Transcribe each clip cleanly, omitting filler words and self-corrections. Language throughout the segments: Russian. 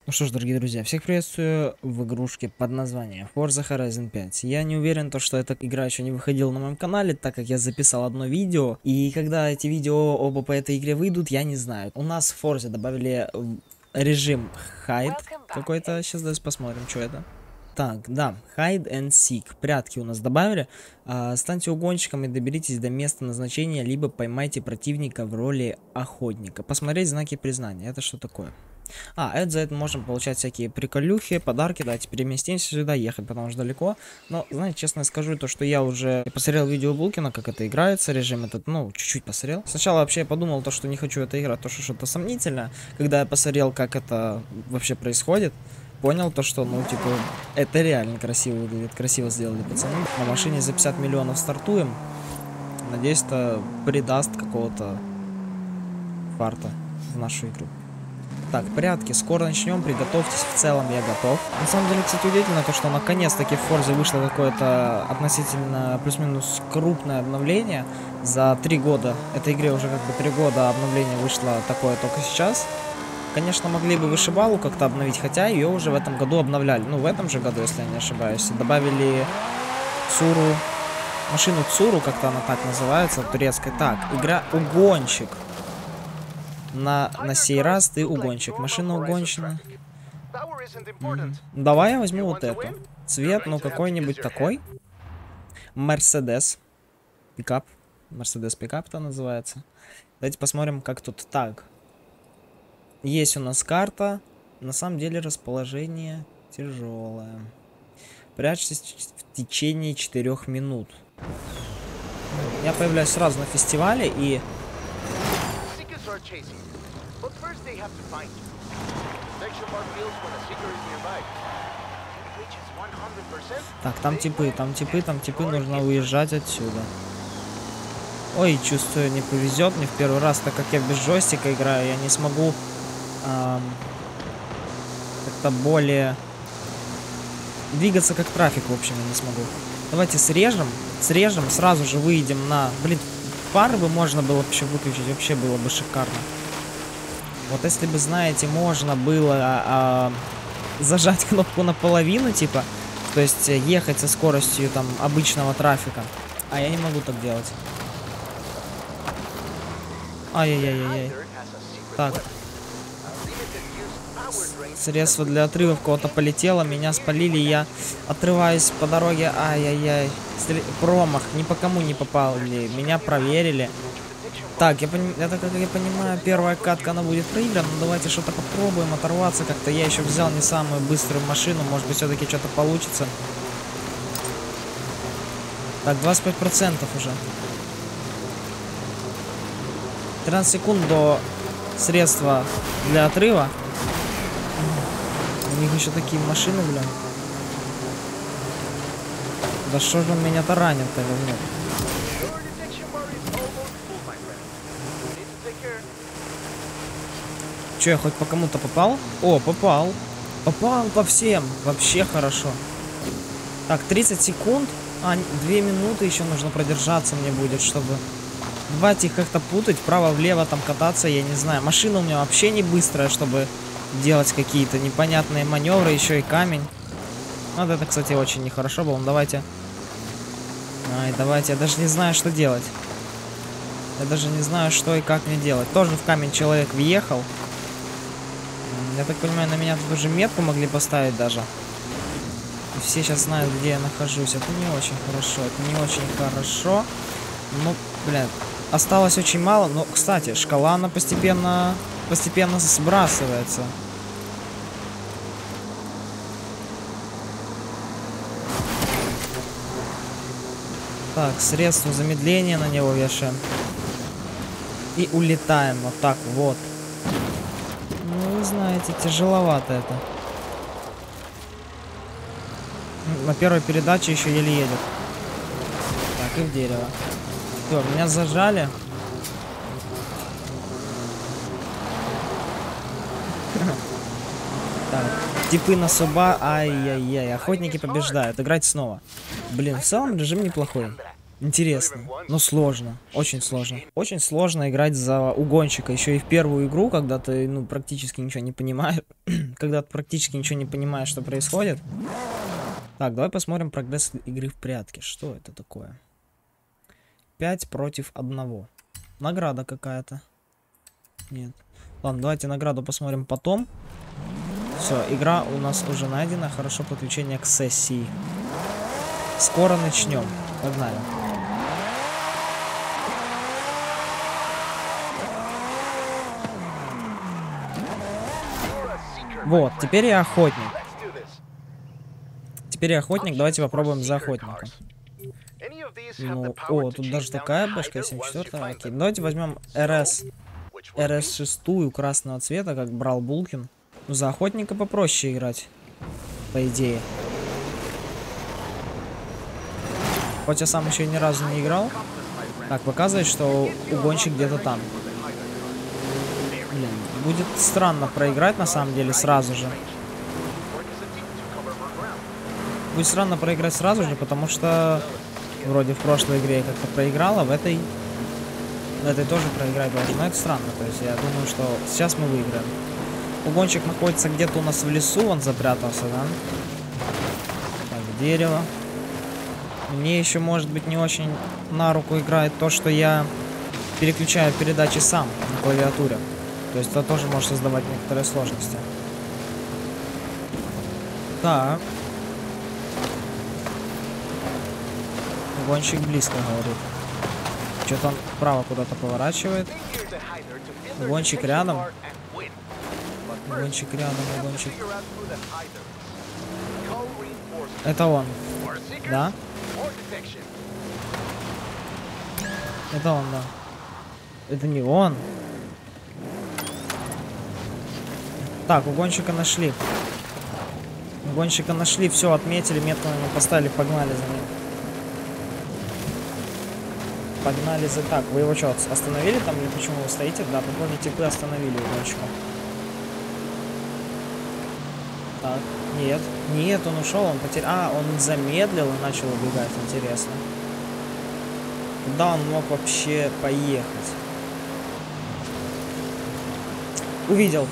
Ну что ж, дорогие друзья, всех приветствую в игрушке под названием Forza Horizon 5. Я не уверен, что эта игра еще не выходила на моем канале, так как я записал одно видео. И когда эти видео оба по этой игре выйдут, я не знаю. У нас в Forza добавили режим Hide какой-то. Сейчас давайте посмотрим, что это. Так, да, Hide and Seek. Прятки у нас добавили. Станьте угонщиком и доберитесь до места назначения, либо поймайте противника в роли охотника. Посмотреть знаки признания. Это что такое? Это за это можем получать всякие приколюхи, подарки. Давайте переместимся сюда, ехать, потому что далеко. Но, знаете, честно скажу, то, что я уже посмотрел видео Булкина, как это играется, режим этот, ну, чуть-чуть посмотрел. Сначала вообще я подумал, то, что не хочу это играть, то, что что-то сомнительное. Когда я посмотрел, как это вообще происходит, понял то, что, ну, типа, это реально красиво выглядит, красиво сделали пацаны. На машине за 50 миллионов стартуем. Надеюсь, это придаст какого-то фарта в нашу игру. Так, прятки, скоро начнем, приготовьтесь, в целом я готов. На самом деле, кстати, удивительно то, что наконец-таки в Форзе вышло какое-то относительно плюс-минус крупное обновление. За 3 года, этой игре уже как бы 3 года, обновление вышло такое только сейчас. Конечно, могли бы вышибалу как-то обновить, хотя ее уже в этом году обновляли. Ну, в этом же году, если я не ошибаюсь. Добавили Цуру, машину Цуру, как-то она так называется, турецкая. Так, игра Угонщик. На сей раз ты угонщик. Машина угонщена. Давай я возьму вот эту. Цвет, ну какой-нибудь такой. Мерседес. Пикап. Мерседес пикап-то называется. Давайте посмотрим, как тут. Так. Есть у нас карта. На самом деле расположение тяжелое. Прячьтесь в течение 4 минут. Я появляюсь сразу на фестивале и... Так, там типы, нужно уезжать отсюда. Ой, чувствую, не повезет мне в первый раз, так как я без джойстика играю, я не смогу как-то более двигаться как трафик, в общем, я не смогу. Давайте срежем, сразу же выйдем на... Блин, фары бы можно было вообще выключить, вообще было бы шикарно. Вот если бы, знаете, можно было зажать кнопку наполовину, типа, то есть ехать со скоростью там обычного трафика. А я не могу так делать. Ай-яй-яй-яй. Так. Средство для отрыва в кого-то полетело, меня спалили, я отрываюсь по дороге. Ай-яй-яй. Промах, ни по кому не попал. Меня проверили. Так, это, как я понимаю, первая катка, она будет проиграна. Но давайте что-то попробуем оторваться как-то. Я еще взял не самую быструю машину. Может быть, все-таки что-то получится. Так, 25% уже. 13 секунд до средства для отрыва. У них еще такие машины, бля. Да что же он меня таранит-то, говнюк? Че, я хоть по кому-то попал? О, попал. Попал по всем. Вообще хорошо. Так, 30 секунд. 2 минуты еще нужно продержаться мне будет, чтобы... Давайте их как-то путать, вправо-влево там кататься, я не знаю. Машина у меня вообще не быстрая, чтобы делать какие-то непонятные маневры, еще и камень. Вот это, кстати, очень нехорошо было. Давайте. Давайте, я даже не знаю, что делать. Я даже не знаю, что и как мне делать. Тоже в камень человек въехал. Я так понимаю, на меня тут уже метку могли поставить даже. И все сейчас знают, где я нахожусь. Это не очень хорошо, это не очень хорошо. Ну, блядь, осталось очень мало. Но, кстати, шкала, она постепенно сбрасывается. Так, средство замедления на него вешаем. И улетаем вот так вот. Ну, вы знаете, тяжеловато это. На первой передаче еще еле едет. Так, и в дерево. Все, меня зажали. Так, типы на суба. Ай-яй-яй. Охотники побеждают. Играть снова. Блин, в целом режим неплохой. Интересно, но сложно, очень сложно. Очень сложно играть за угонщика, еще и в первую игру, когда ты, ну, практически ничего не понимаешь, когда ты практически ничего не понимаешь, что происходит. Так, давай посмотрим прогресс игры в прятки. Что это такое? 5 против 1. Награда какая-то. Нет. Ладно, давайте награду посмотрим потом. Все, игра у нас уже найдена. Хорошо, подключение к сессии. Скоро начнем. Погнали. Вот, теперь я охотник. Теперь я охотник, давайте попробуем за охотника. Ну, о, тут даже такая башка 74. Окей, давайте возьмем РС-6 красного цвета, как брал Булкин. Ну, за охотника попроще играть, по идее. Хоть я сам еще ни разу не играл. Так, показывает, что угонщик где-то там. Блин, будет странно проиграть на самом деле сразу же. Будет странно проиграть сразу же, потому что вроде в прошлой игре я как-то проиграла, в этой тоже проиграть должен. Но это странно, то есть я думаю, что сейчас мы выиграем. Угонщик находится где-то у нас в лесу, он запрятался, да? Так, дерево. Мне еще, может быть, не очень на руку играет то, что я переключаю передачи сам на клавиатуре. То есть это тоже может создавать некоторые сложности. Так. Гонщик близко говорит. Что-то он вправо куда-то поворачивает. Гонщик рядом. Гонщик рядом, гонщик. Это он. Да? Это он, да. Это не он. Так, угонщика нашли. Угонщика нашли, все, отметили, метку ему поставили, погнали за ним. Погнали за... Так, вы его что, остановили там или почему вы стоите? Да, походу типы остановили угонщика. Так, нет. Нет, он ушел, он потерял... А, он замедлил и начал убегать, интересно. Куда он мог вообще поехать? Увидел,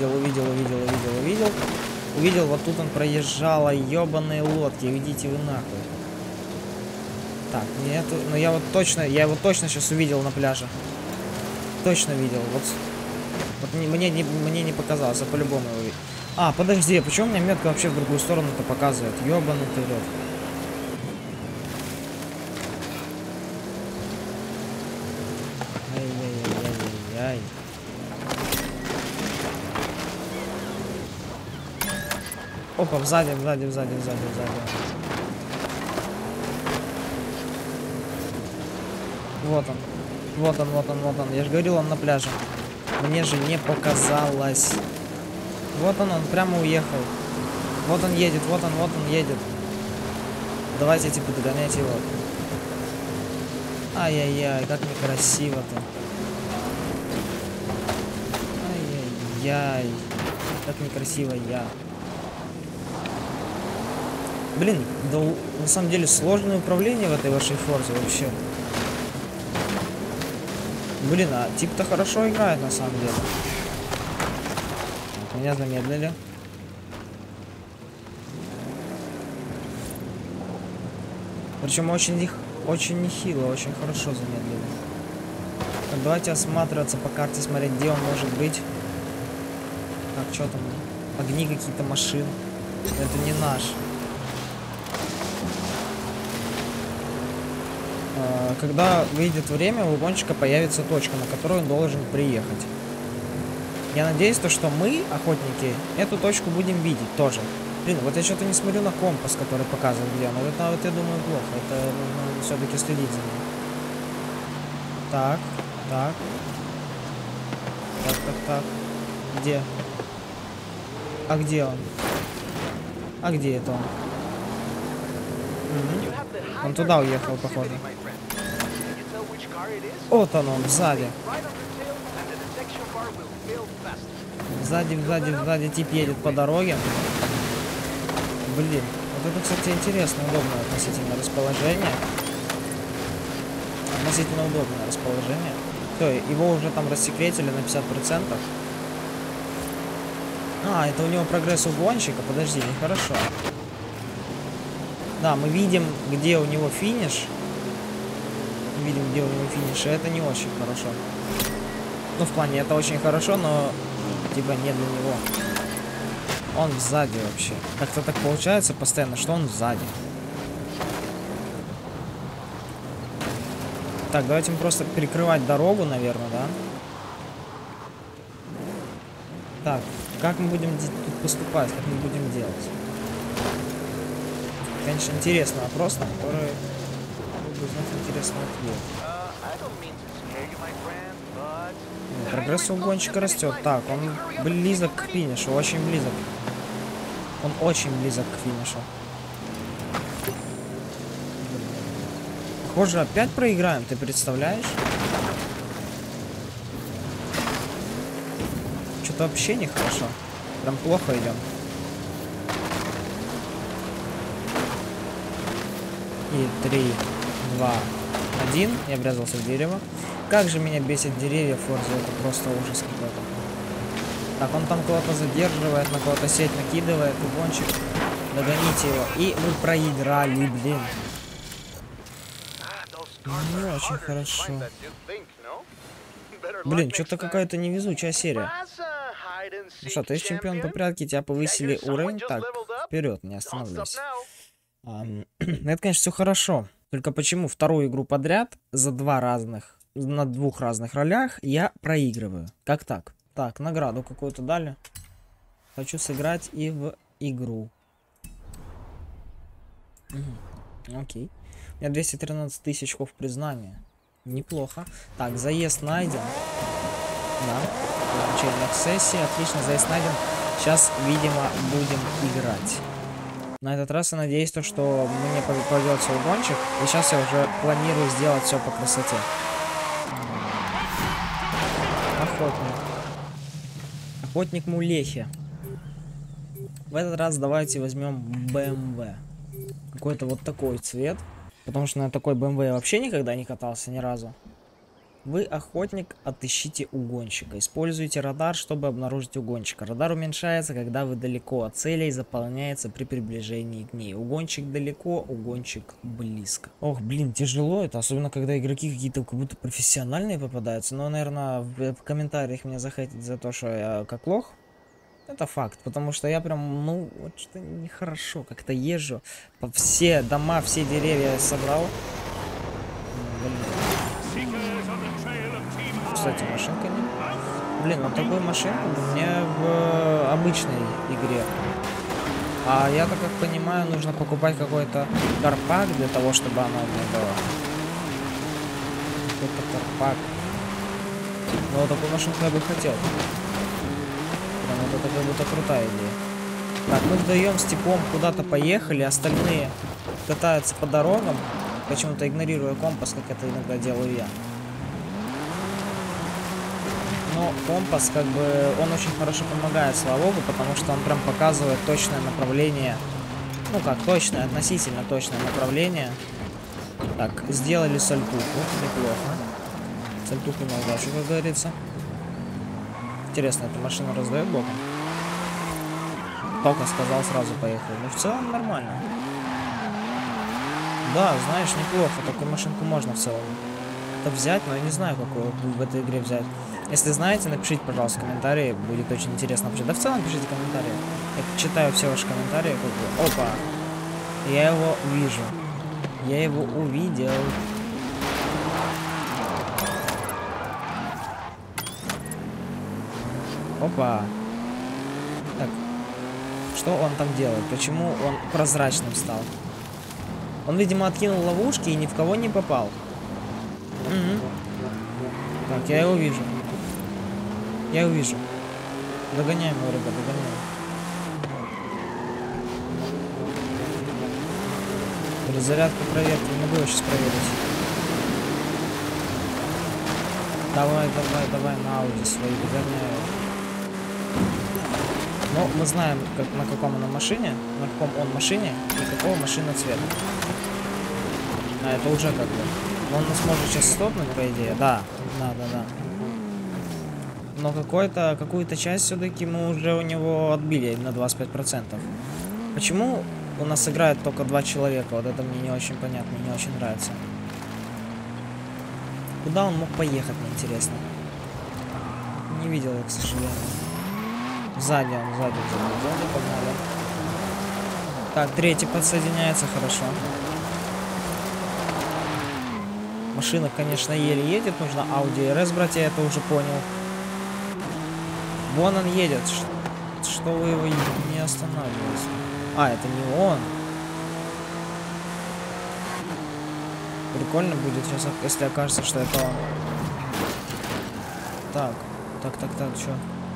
вот тут он проезжал, ёбаные лодки, идите вы нахуй. Так, нет, но я его точно сейчас увидел на пляже. Точно видел, вот мне не показалось, а по-любому его видел. А, подожди, почему у меня метка вообще в другую сторону-то показывает? Ёбаный ты рот. Ай-яй-яй-яй-яй. Опа, сзади. Вот он. Я же говорил, он на пляже. Мне же не показалось. Вот он прямо уехал. Вот он едет. Давайте, типа, догонять его. Ай-яй-яй, как некрасиво-то. Ай-яй-яй. Как некрасиво я. Блин, да на самом деле сложное управление в этой вашей Форзе вообще. Блин, а тип-то хорошо играет на самом деле. Вот, меня замедлили. Причем очень нехило, очень хорошо замедлили. Так, давайте осматриваться по карте, смотреть, где он может быть. Так, что там? Огни какие-то машин. Это не наш. Когда выйдет время, у гонщика появится точка, на которую он должен приехать. Я надеюсь, что мы, охотники, эту точку будем видеть тоже. Блин, вот я что-то не смотрю на компас, который показывает где он. Вот я думаю, плохо. Это нужно все-таки следить за ним. Так. Где? А где он? А где это он? Он туда уехал, походу. Вот он, сзади. Сзади тип едет по дороге. Блин, вот это, кстати, интересно, удобно относительно расположения. относительно удобное расположение. То, его уже там рассекретили на 50%. А, это у него прогресс угонщика. Подожди, нехорошо. Да, мы видим, где у него финиш. Видим, где у него финиш, и это не очень хорошо. Ну, в плане, это очень хорошо, но типа не для него. Он сзади вообще. Как-то так получается постоянно, что он сзади. Так, давайте мы просто перекрывать дорогу, наверное, да? Так, как мы будем тут поступать, как мы будем делать? Конечно, интересный вопрос, на который буду знать интересный ответ. Прогресс у гонщика растет. Так, он близок к финишу, очень близок. Он очень близок к финишу. Похоже, опять проиграем, ты представляешь? Что-то вообще нехорошо. Прям плохо идем. И 3, 2, 1. Я врезался в дерево. Как же меня бесит деревья в Форзе, это просто ужас какой-то. Так, он там кого-то задерживает, на кого-то сеть накидывает, угонщик. Догоните его. И мы проиграли, блин. Не очень хорошо. Блин, что-то какая-то невезучая серия. Ну что, ты чемпион по прятке, тебя повысили уровень. Так, вперед, не остановлюсь. Это, конечно, все хорошо. Только почему вторую игру подряд на двух разных ролях я проигрываю? Как так? Так, награду какую-то дали. Хочу сыграть и в игру. Окей. У меня 213 тысяч очков признания. Неплохо. Так, заезд найден. Да. Начальник сессии. Отлично, заезд найден. Сейчас, видимо, будем играть. На этот раз я надеюсь, что мне поведется угонщик. И сейчас я уже планирую сделать все по красоте. Охотник. Охотник Мулехи. В этот раз давайте возьмем BMW. Какой-то вот такой цвет. Потому что на такой BMW я вообще никогда не катался ни разу. Вы охотник, отыщите угонщика. Используйте радар, чтобы обнаружить угонщика. Радар уменьшается, когда вы далеко от целей, заполняется при приближении к ней. Угонщик далеко, угонщик близко. Ох, блин, тяжело это, особенно когда игроки какие-то как будто профессиональные попадаются. Но, наверное, в комментариях меня захейтят за то, что я как лох. Это факт, потому что я прям, ну, вот что нехорошо, как-то езжу. По все дома, все деревья собрал. Кстати, машинка не... Блин, вот такую машинку мне в обычной игре. А я-то, как понимаю, нужно покупать какой-то карпак для того, чтобы она у меня была. Какой-то карпак. Но вот такую машинку я бы хотел. Это как будто крутая идея. Так, мы вдвоем с типом куда-то поехали, остальные катаются по дорогам, почему-то игнорируя компас, как это иногда делаю я. Но компас, как бы, он очень хорошо помогает, слава богу, потому что он прям показывает точное направление. Ну как, точное, относительно точное направление. Так, сделали сальтуху, неплохо. Сальтуху на удачу, как говорится. Интересно, эта машина раздает боком? Только сказал, сразу поехал. Ну, в целом нормально. Да, знаешь, неплохо. Такую машинку можно в целом взять, но я не знаю, какую в этой игре взять. Если знаете, напишите, пожалуйста, комментарии. Будет очень интересно вообще. Да в целом пишите комментарии. Я читаю все ваши комментарии. Как бы. Опа! Я его вижу. Я его увидел. Опа. Так. Что он там делает? Почему он прозрачным стал? Он, видимо, откинул ловушки и ни в кого не попал. Угу. Так, я его вижу. Я его вижу. Догоняем его, ребят, догоняем. Перезарядку проверки. Не могу сейчас проверить. Давай, на Ауди свои догоняю. Но мы знаем, как, на каком он машине, на каком он машине и какого машина цвета. А это уже как бы Он нас может сейчас стопнуть, по идее. Да. Но какую-то часть все-таки мы уже у него отбили на 25%. Почему у нас играет только 2 человека? Вот это мне не очень понятно, не очень нравится. Куда он мог поехать, мне интересно. Не видел я, к сожалению. Сзади погнали. Так, третий подсоединяется, хорошо. Машина, конечно, еле едет. Нужно Audi RS брать, я это уже понял. Вон он едет. Что вы его не останавливаете? А, это не он. Прикольно будет сейчас, если окажется, что это он. Так, что?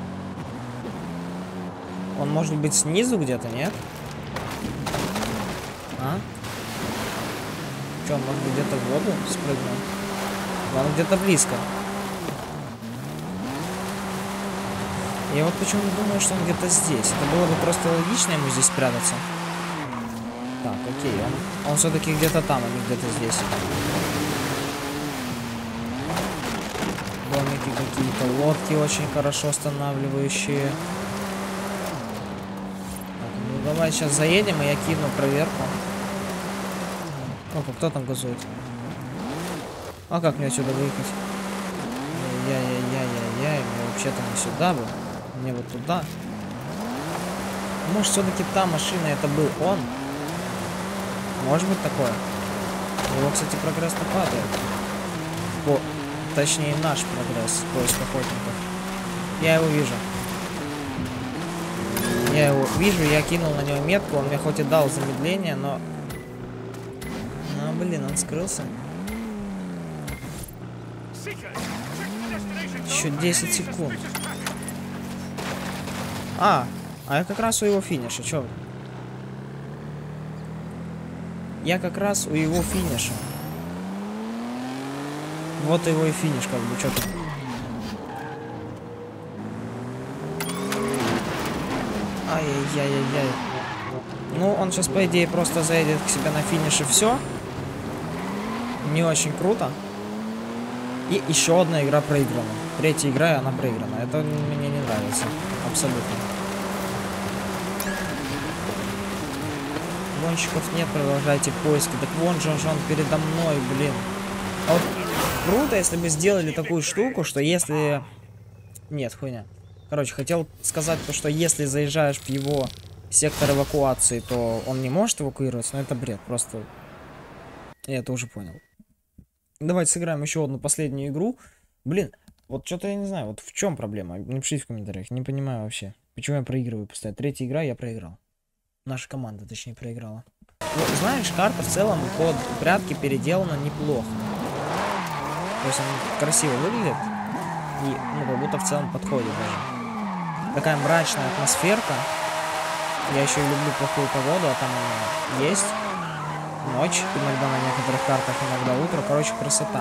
Он может быть снизу где-то, нет? А? Что, он может быть где-то в воду спрыгнул? Он где-то близко. Я вот почему-то думаю, что он где-то здесь. Это было бы просто логично ему здесь спрятаться. Так, окей, он все-таки где-то там, а не где-то здесь. Домики какие-то, лодки очень хорошо останавливающие. Так, ну давай сейчас заедем, и я кину проверку. Опа, кто там газует? А как мне отсюда выехать? Яй-яй-яй-яй-яй, мне вообще-то не сюда бы. Мне вот туда. Может, все-таки та машина, это был он? Может быть такое? У него, кстати, прогресс-то падает. Точнее, наш прогресс, поиск охотников. Я его вижу. Я кинул на него метку. Он мне хоть и дал замедление, но... Ну, блин, он скрылся. Еще 10 секунд. А я как раз у его финиша, чё? Я как раз у его финиша. Вот его и финиш, как бы, чё тут. Ай-яй-яй-яй-яй. Ну, он сейчас, по идее, просто заедет к себе на финиш и все. Не очень круто. И еще одна игра проиграна. Третья игра, и она проиграна. Это мне не нравится. Абсолютно. Гонщиков нет, продолжайте поиски. Так вон же он передо мной, блин. А вот круто, если бы сделали такую штуку, что если... Нет, хуйня. Короче, хотел сказать то, что если заезжаешь в его сектор эвакуации, то он не может эвакуироваться, но это бред, просто... Я это уже понял. Давайте сыграем еще одну последнюю игру. Блин, вот что-то я не знаю, вот в чем проблема? Напишите в комментариях, не понимаю вообще. Почему я проигрываю постоянно? Третья игра, я проиграл. Наша команда, точнее, проиграла. Ну, знаешь, карта в целом под прятки переделана неплохо. То есть он красиво выглядит. И, ну, как будто в целом подходит даже. Такая мрачная атмосферка. Я еще и люблю плохую погоду, а там она есть. Ночь, иногда на некоторых картах, иногда утро. Короче, красота.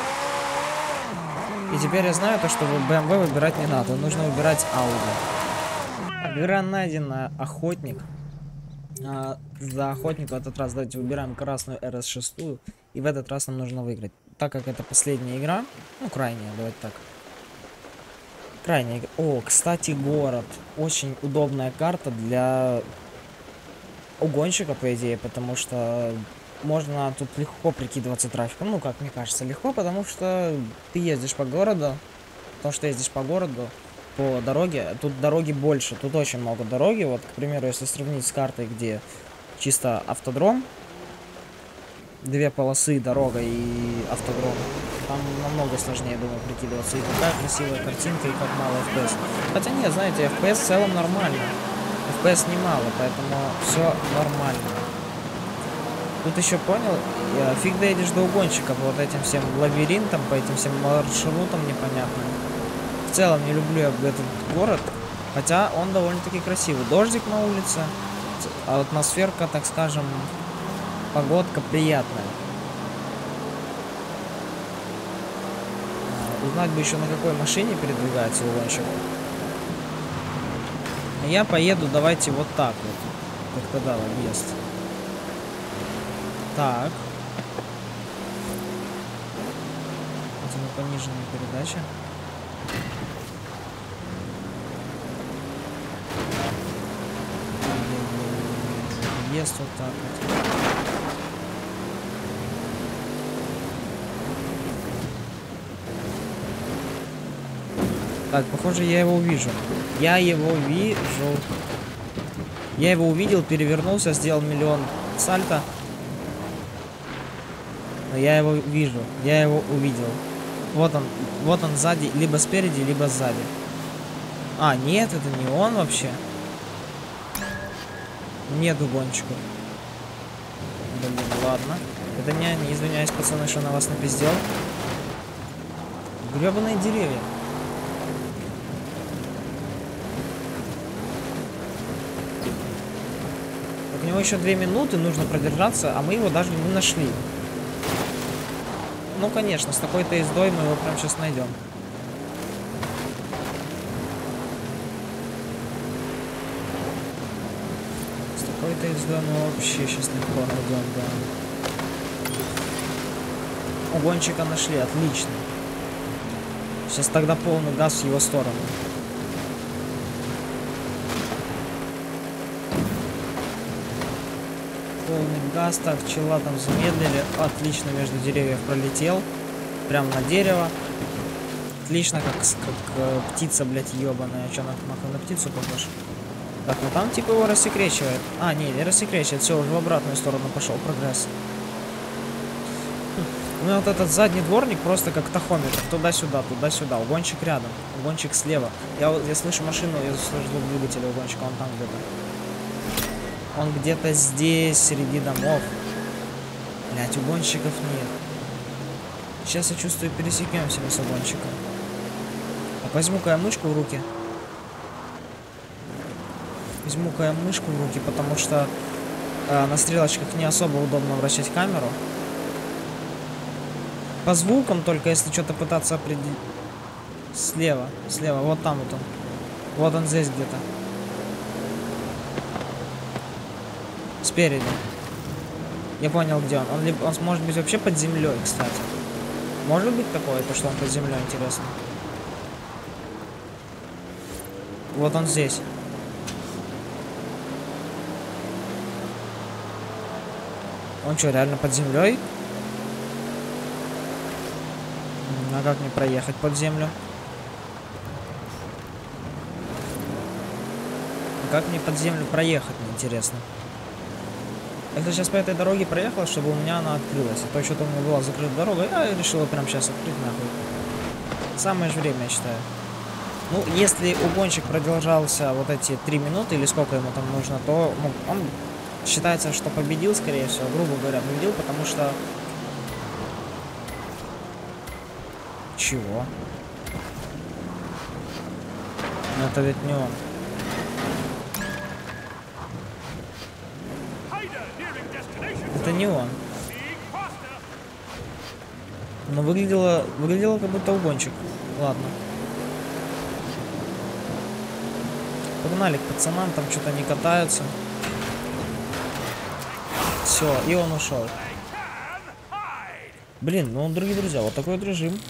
И теперь я знаю то, что BMW выбирать не надо. Нужно выбирать Audi. Гранадина, охотник. За охотника в этот раз давайте выбираем красную RS6. И в этот раз нам нужно выиграть. Так как это последняя игра. Ну, крайняя, давайте так. Крайняя игра. О, кстати, город. Очень удобная карта для угонщика, по идее. Потому что можно тут легко прикидываться трафиком. Ну, как мне кажется, легко. Потому что ты ездишь по городу. Потому что ездишь по городу. По дороге, тут дороги больше, тут очень много дороги. Вот, к примеру, если сравнить с картой, где чисто автодром, 2 полосы, дорога и автодром, там намного сложнее, думаю, прикидываться. И какая красивая картинка, и как мало FPS. Хотя нет, знаете, FPS в целом нормально. FPS немало, поэтому все нормально. Тут еще понял, фиг доедешь до угонщика по вот этим всем лабиринтам, по этим всем маршрутам непонятным. В целом не люблю я этот город, хотя он довольно-таки красивый. Дождик на улице, а атмосферка, так скажем, погодка приятная. Узнать бы еще, на какой машине передвигается угонщик. Я поеду, давайте вот так вот, как тогда в объезд. Так. пониженная передача. Ест вот так вот. Так, похоже, я его увижу. Я его вижу. Я его увидел, перевернулся, сделал миллион сальто. Но я его вижу. Я его увидел. Вот он сзади, либо спереди, либо сзади. А, нет, это не он вообще. Нет угонщика. Блин, ладно. Это не извиняюсь, пацаны, что на вас напиздел. Гребаные деревья. Так, у него еще 2 минуты нужно продержаться, а мы его даже не нашли. Ну, конечно, с такой-то ездой мы его прям сейчас найдем. Какой-то ездой мы вообще сейчас легко найдем, да. Угонщика нашли, отлично. Сейчас тогда полный газ в его сторону. Полный газ, так, чела там замедлили. Отлично, между деревьев пролетел. Прям на дерево. Отлично, как птица, блядь, ебаная. Че, на птицу похож? Так, ну там типа его рассекречивает. А, не рассекречивает. Все, уже в обратную сторону пошел прогресс. Ну вот этот задний дворник просто как тахометр. Туда-сюда, туда-сюда. Угонщик рядом. Угонщик слева. Я слышу машину, я слышу звук двигателя угонщика. Он там где-то. Он где-то здесь, среди домов. Блять, угонщиков нет. Сейчас я чувствую, пересекемся мы с угонщиком. Так, возьму-ка я мышку в руки. Возьму-ка я мышку в руки, потому что на стрелочках не особо удобно вращать камеру. По звукам только, если что-то пытаться определить. Слева, вот там вот он. Вот он здесь где-то. Спереди. Я понял, где он. Он может быть вообще под землей, кстати. Может быть такое, то что он под землей, интересно. Вот он здесь. Он что, реально под землей? А как мне проехать под землю? Как мне под землю проехать, мне интересно. Я сейчас по этой дороге проехал, чтобы у меня она открылась. А то что-то у меня была закрыта дорога, я решил прямо сейчас открыть нахуй. Самое же время, я считаю. Ну, если угонщик продолжался вот эти 3 минуты, или сколько ему там нужно, то он считается, что победил, скорее всего, грубо говоря, победил, потому что... Чего? Но это ведь не он. Это не он. Но выглядело как будто угонщик. Ладно. Погнали к пацанам, там что-то не катаются. Все, и он ушел. Блин, ну, дорогие друзья, вот такой вот режим.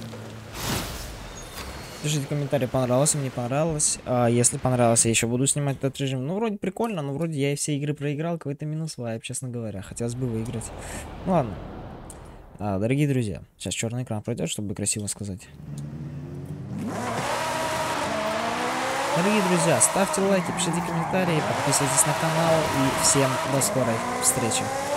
Пишите комментарий, понравилось, мне понравилось. Если понравилось, я еще буду снимать этот режим. Ну, вроде прикольно, но вроде я и все игры проиграл. Какой-то минус вайп, честно говоря. Хотелось бы выиграть. Ну, ладно. Дорогие друзья, сейчас черный экран пройдет, чтобы красиво сказать. Дорогие друзья, ставьте лайки, пишите комментарии, подписывайтесь на канал. И всем до скорой встречи.